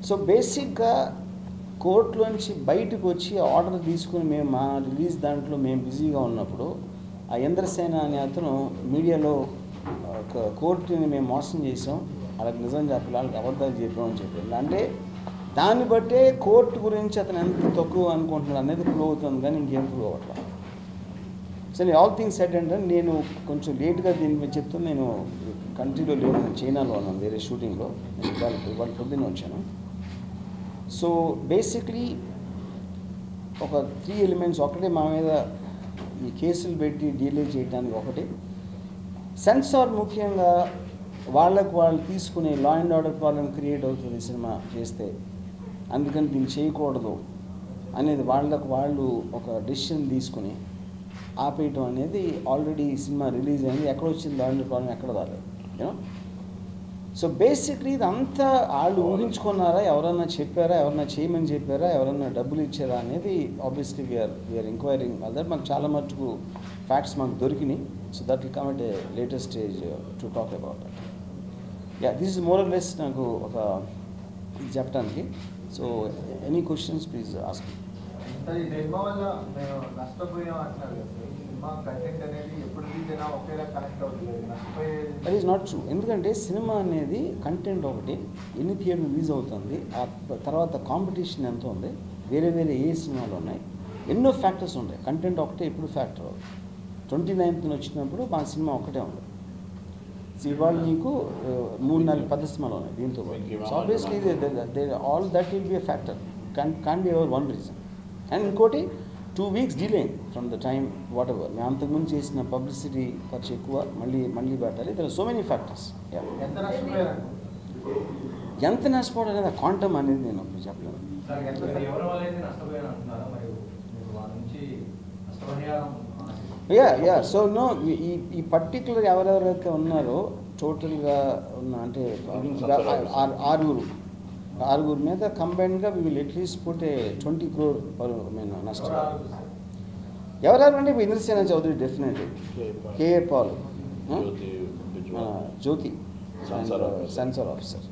So బేసిక్గా కోర్టులోంచి బయటకు వచ్చి ఆర్డర్ తీసుకుని మేము మా రిలీజ్ దాంట్లో మేము బిజీగా ఉన్నప్పుడు ఆ ఇంద్రసేన అనే అతను మీడియాలో కోర్టుని మేము మోసం చేసాం, వాళ్ళకి నిజం చెప్పాలి, వాళ్ళకి అబద్ధాలు చెప్పామని చెప్పారు. అంటే దాన్ని బట్టే కోర్టు గురించి అతను ఎంత తక్కువ అనుకుంటున్నాడు అనేది ప్రూవ్ అవుతుంది, కానీ ఇంకేం ప్రూవ్ అవ్వట్లేదు. సో ఆల్ థింగ్స్ సెడ్ అంటే నేను కొంచెం లేట్గా దీని మీద చెప్తాను. నేను కంట్రీలో లేను, చైనాలో ఉన్నాను వేరే షూటింగ్లో. నేను ఇవాళ పొద్దున్న వచ్చాను. సో బేసిక్లీ ఒక 3 ఎలిమెంట్స్ ఒకటే మా మీద ఈ కేసులు పెట్టి డీలే చేయడానికి. ఒకటి సెన్సార్, ముఖ్యంగా వాళ్ళకు వాళ్ళు తీసుకునే law and order problem create అవుతుంది సినిమా చేస్తే, అందుకని దీన్ని చేయకూడదు అనేది వాళ్ళకు వాళ్ళు ఒక డెసిషన్ తీసుకుని ఆపేయటం అనేది. ఆల్రెడీ సినిమా రిలీజ్ అయింది, ఎక్కడ వచ్చింది లా అండ్ ప్రాబ్లం, ఎక్కడ రాలేదు. యూనో సో బేసిక్లీ ఇదంతా వాళ్ళు ఊహించుకున్నారా, ఎవరన్నా చెప్పారా, ఎవరన్నా చేయమని చెప్పారా, ఎవరన్నా డబ్బులు ఇచ్చారా అనేది ఆబ్వియస్లీ వీఆర్ ఎంక్వైరింగ్ అదర్. మాకు చాలా మటుకు ఫ్యాక్ట్స్ మాకు దొరికినాయి. So that will come at a latest stage to talk about that. This is more or less నాకు ఒక చెప్పడానికి. So any questions please ask. That is not true. ఎందుకంటే cinema అనేది కంటెంట్ ఒకటి, ఎన్ని థియేటర్ రిలీజ్ అవుతుంది, ఆ తర్వాత కాంపిటీషన్ ఎంత ఉంది, వేరే వేరే ఏ సినిమాలు ఉన్నాయి, ఎన్నో ఫ్యాక్టర్స్ ఉంటాయి. కంటెంట్ ఒకటే ఎప్పుడు ఫ్యాక్టర్ అవ్వదు. 29th వచ్చినప్పుడు మా సినిమా ఒకటే ఉంది. ఇవాళ నీకు 3-4 పెద్ద సినిమాలు ఉన్నాయి దీంతో. So obviously all that will be a factor, can be ever one reason. And ఇంకోటి 2 weeks delay from the time whatever. మేము అంతకుముందు చేసిన పబ్లిసిటీ ఖర్చు ఎక్కువ, మళ్ళీ పెట్టాలి. There are so many factors. ఎంత నష్టపోవడం అనేది ఆ క్వాంటమ్ అనేది నేను చెప్పలేను. సో నో, ఈ పర్టికులర్ ఎవరెవరైతే ఉన్నారో టోటల్గా ఉన్న అంటే 6 మీద కంబైన్డ్గా we will at least put 20 crore నష్టం. ఎవరెవరు అంటే Indrasena Chowdary definitely, KA Paul, Jyothi censor officer.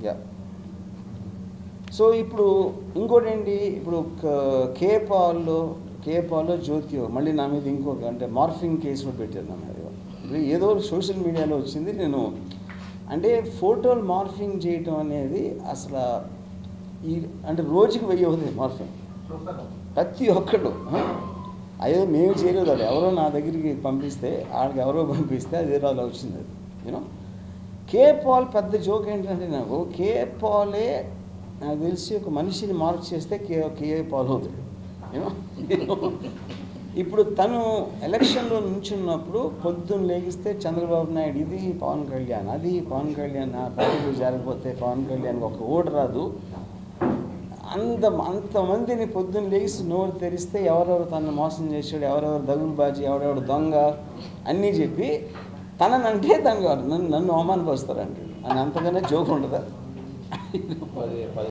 So ఇప్పుడు ఇంకోటి ఏంటి, ఇప్పుడు కేఏ పాల్లో జ్యోతి మళ్ళీ నా మీద ఇంకొక అంటే మార్ఫింగ్ కేసు కూడా పెట్టారు నా మీద. ఇప్పుడు ఏదో సోషల్ మీడియాలో వచ్చింది. నేను అంటే ఫోటోలు మార్ఫింగ్ చేయటం అనేది అసలు అంటే రోజుకి 1000 అవుతుంది మార్ఫింగ్. ప్రతి ఒక్కళ్ళు అయ్యో మేము చేయలేదు, అది ఎవరో నా దగ్గరికి పంపిస్తే, వాళ్ళకి ఎవరో పంపిస్తే అదే అలా వచ్చింది. యూనో కేఏ పాల్ పెద్ద జోక్ ఏంటంటే, నాకు కేఏ పాలే నాకు తెలిసి ఒక మనిషిని మార్క్ చేస్తే కేఏ పాల్ అవుతుంది. యూనో ఇప్పుడు తను ఎలక్షన్లో నుంచున్నప్పుడు పొద్దున్న లేగిస్తే చంద్రబాబు నాయుడు ఇది, పవన్ కళ్యాణ్ అది, పవన్ కళ్యాణ్ ఆ పార్టీలో జరగకపోతే పవన్ కళ్యాణ్కి ఒక ఓటు రాదు, అంతమందిని పొద్దున్న లేచి నోరు తెరిస్తే ఎవరెవరు తనను మోసం చేశాడు, ఎవరెవరు దగులుబాజీ, ఎవరెవరు దొంగ అన్నీ చెప్పి తననంటే నన్ను అవమానపరుస్తారండి అని. అంతకన్నా జోక్ ఉండదా?